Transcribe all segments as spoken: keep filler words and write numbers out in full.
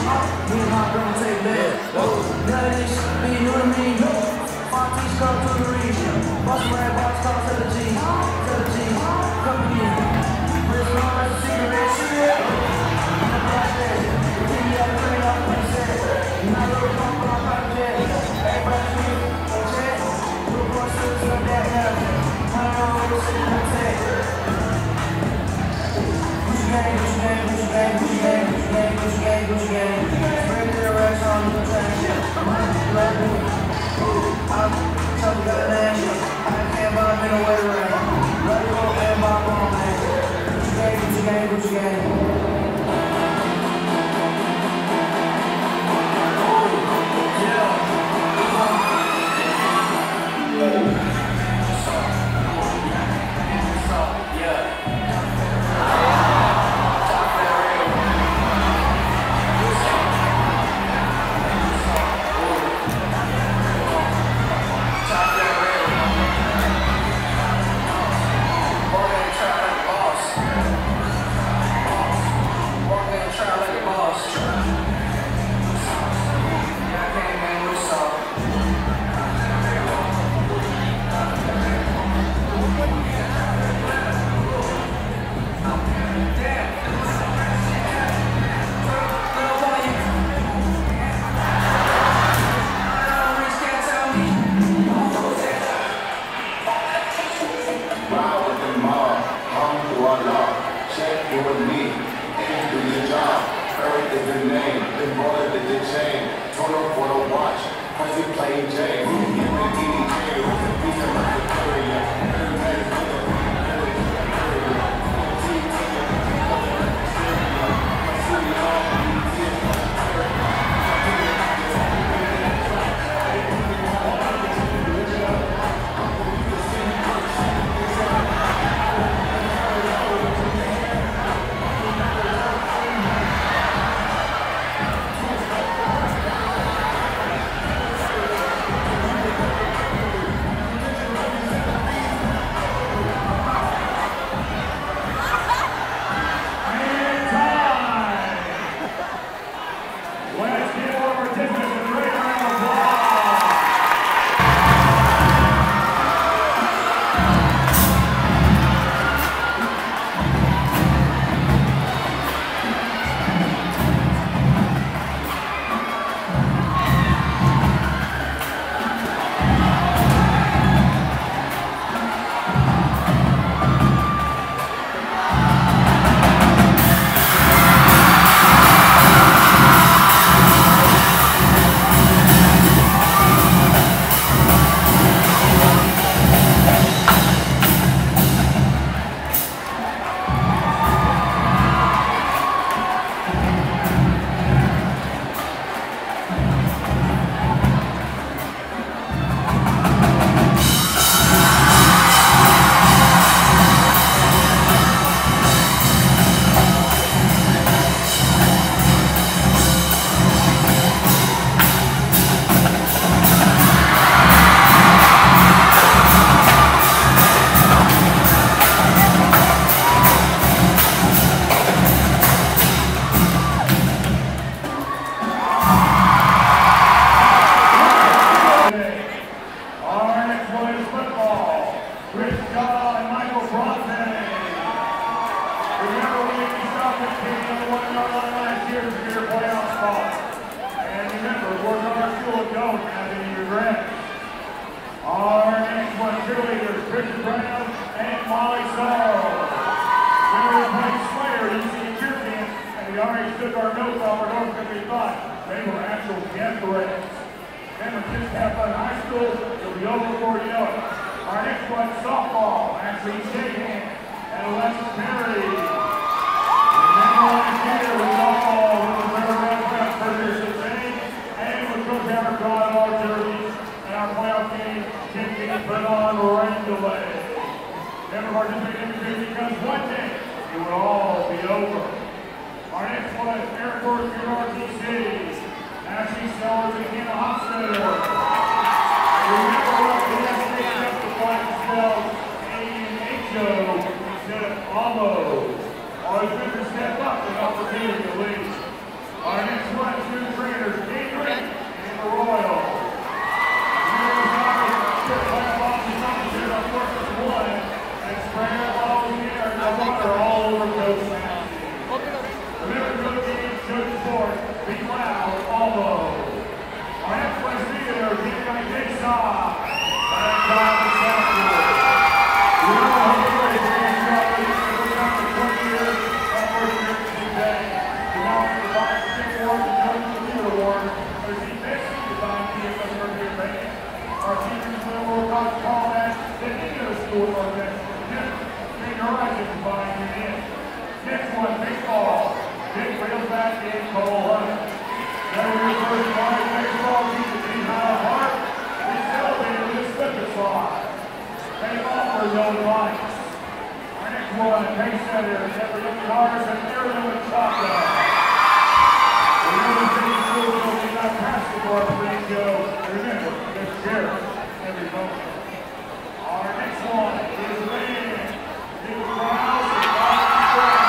Me and my girl take that. None of this shit be new to me. My teeth come through the region. Bust red box, come to the G. To the G. Come to me. Wrist long as a cigarette. Shit. I'm a black man. Give me that pretty off my set. Not a little pump on my project. Everybody feel check. Little boy still to that nothing. Money on the city protect. Gucci gang, Gucci gang, Gucci gang, Gucci gang, Gucci gang, Gucci gang, Gucci gang. Spray the racks on the track. Love me. I'm tough, got an action. I can't buy me no way around. Let it go and buy on man. Gucci gang, Gucci gang, Gucci gang. Always good to step up and opportunity to lead. Our next one short, be loud, almost. Our next place leader, getting on the inside. And drive the center. We know how to play the inside. We're down to twenty years. Our first year today. We now have the box six award, the judge the leader award. There's the best design P S S Mercury band. Our teachers will work on call that the English school organization. Big horizon combined in. Next one, baseball. Big real back in Cole Hunter. Now we're first line baseball teacher team High Heart. We celebrated with a slipper slide. They offer no lights. Our next one, base center, Jeffrey Cars and Ariel and Chaka. The United States School will not pass the bar for they go. Remember, it's Jared every moment. Our next one is Lynn. Big crowds and lots of crowds.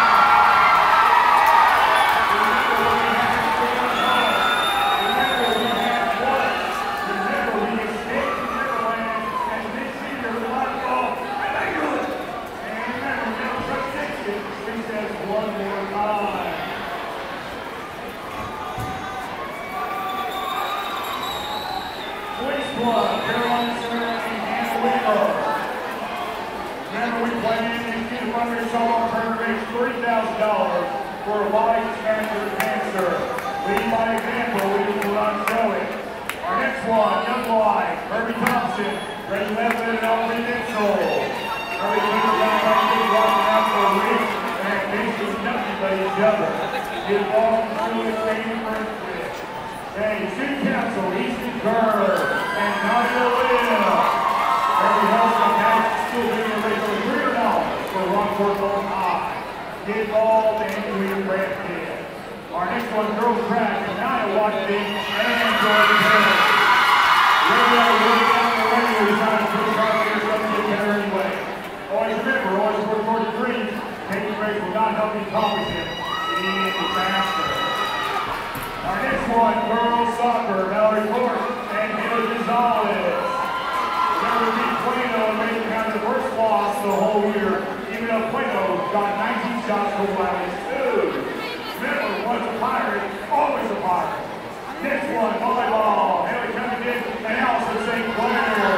three thousand dollars for a life cancer cancer. Lead by example, we will not show it. Our next one, young life, Herbie Thompson, Ray Levin and Alvin Nixel. Herbie came around like a big walking out for a week and basically nothing but each other. He involved in school training for his kids. Hey, City Council, Easton Kerr, and Nadia Williams. Herbie helps the Catholic school being raised over three hundred dollars for Rockport Golden High. Get involved and we are brand kid. Our next one, girls track, and Nia Washington and Jordan Harris. We're going to work out the radio design for the car here, doesn't get better anyway. Always remember, always work toward the dreams. Taking race will not help you accomplish it. It is disaster. Our next one, girls soccer, Valerie Court and Hillary Gonzalez. Remember, beat Plano and Macon County the first loss the whole year. Even though Plano got nineteen shots for Wiley's two. Remember, once a pirate, always a pirate. Next one, volleyball. Haley coming in, and Allison Saint Clair.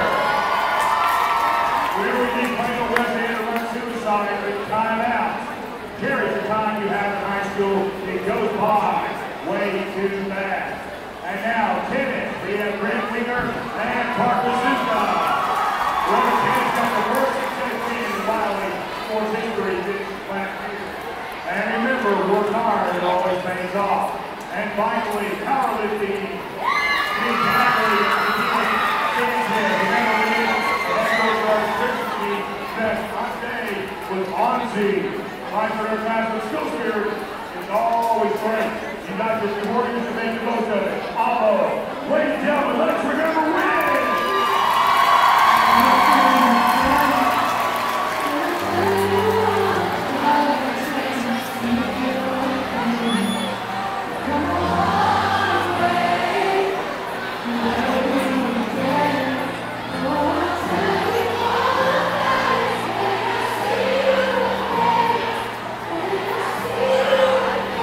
We would be Plano West End to run suicide with timeout. Carries the time you have in high school. It goes by way too fast. And now, tennis. We have Grant Winger and Parker Suka. One of the got the first success win in Wiley sports history this last year. And remember, work hard, it always pays off. And finally, powerlifting. Team athlete, remember, that goes our efficiency that Monday was Onzi. Life for our National School Spirit is always great. You got this rewarding to make the most of it. Uh-oh. Ladies and gentlemen, let's remember win!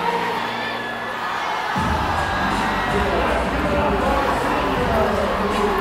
Let's give it up for our seniors.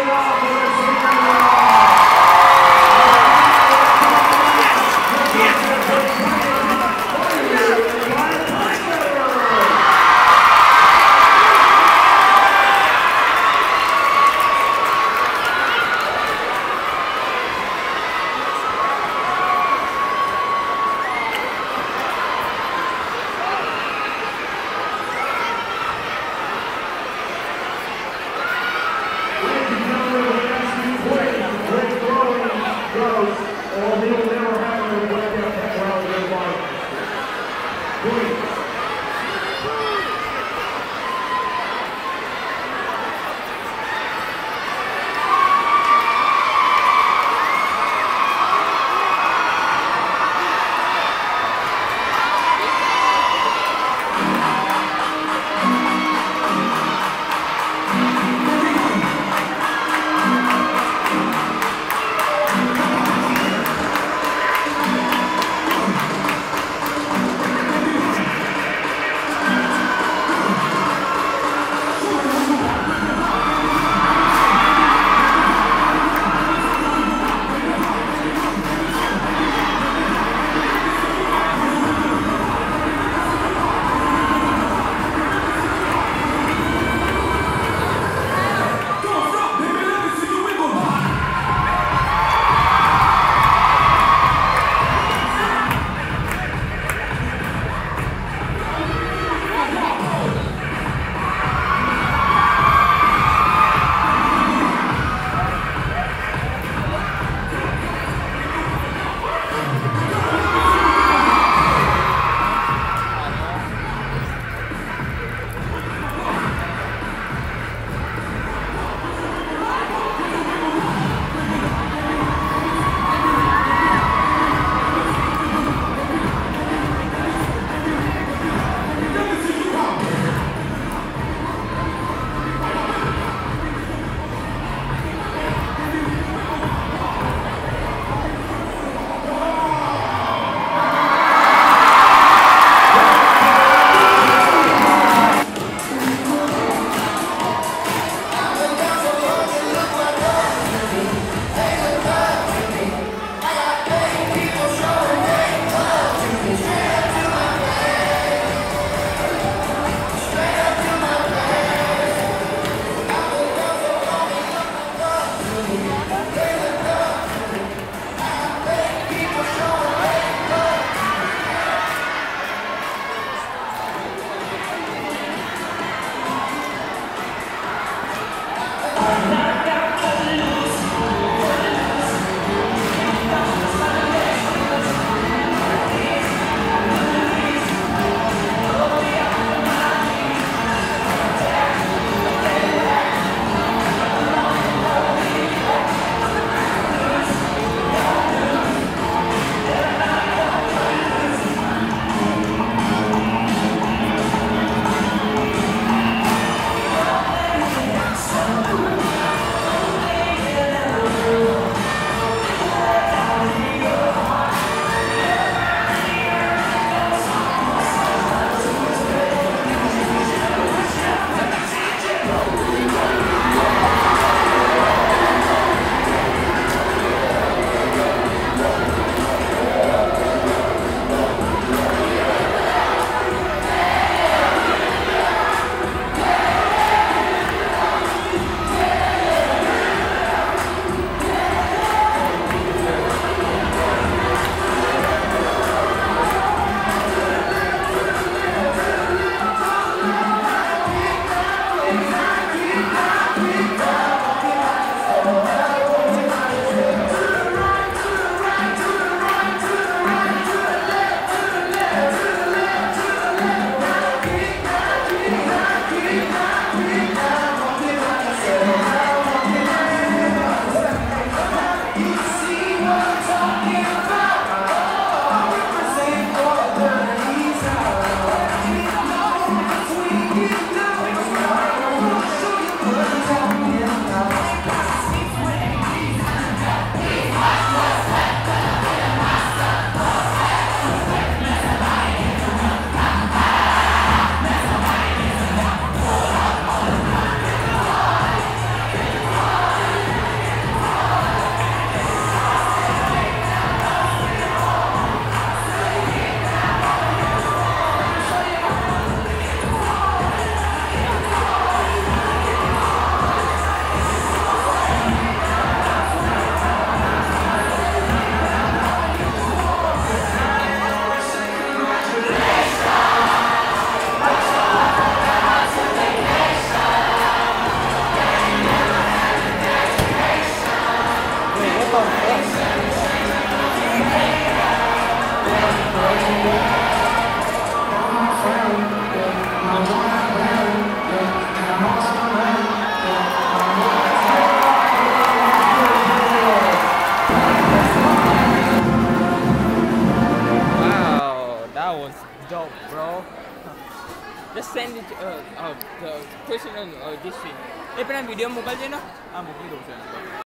Ladies and gentlemen, Oh, bro. Just send it uh, uh, the question on uh, this thing. Eh, pernah video mobile je no? Ah, mobile dulu saya.